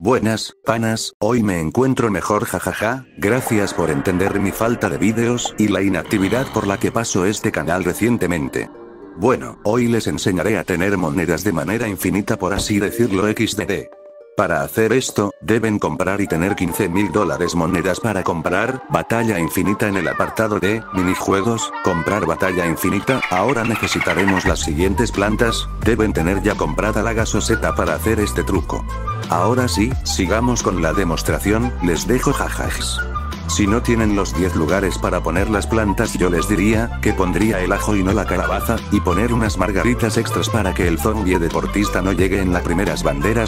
Buenas, panas, hoy me encuentro mejor jajaja, gracias por entender mi falta de vídeos y la inactividad por la que paso este canal recientemente. Bueno, hoy les enseñaré a tener monedas de manera infinita, por así decirlo, XDD. Para hacer esto, deben comprar y tener $15.000 monedas para comprar batalla infinita en el apartado de minijuegos, comprar batalla infinita. Ahora necesitaremos las siguientes plantas, deben tener ya comprada la gasoseta para hacer este truco. Ahora sí, sigamos con la demostración, les dejo jajajas. Si no tienen los 10 lugares para poner las plantas, yo les diría que pondría el ajo y no la calabaza, y poner unas margaritas extras para que el zombie deportista no llegue en las primeras banderas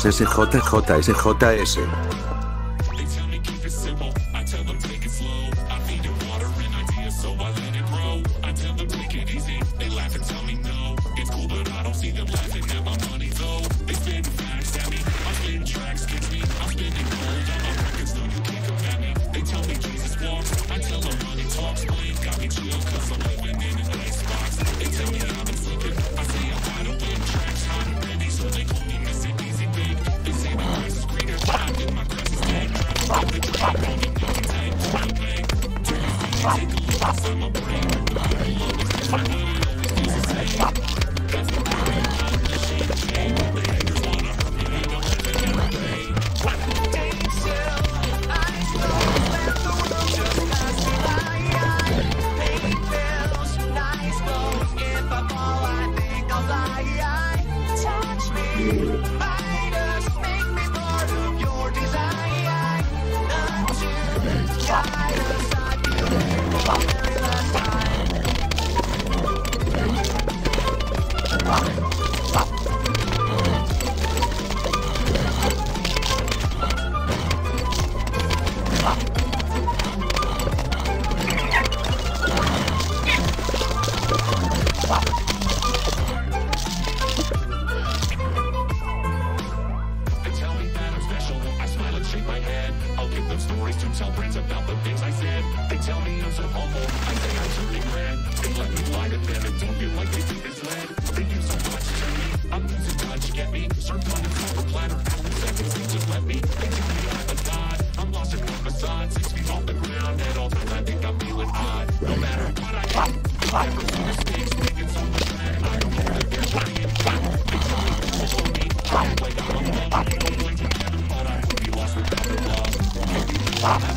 SJJSJS. Wow.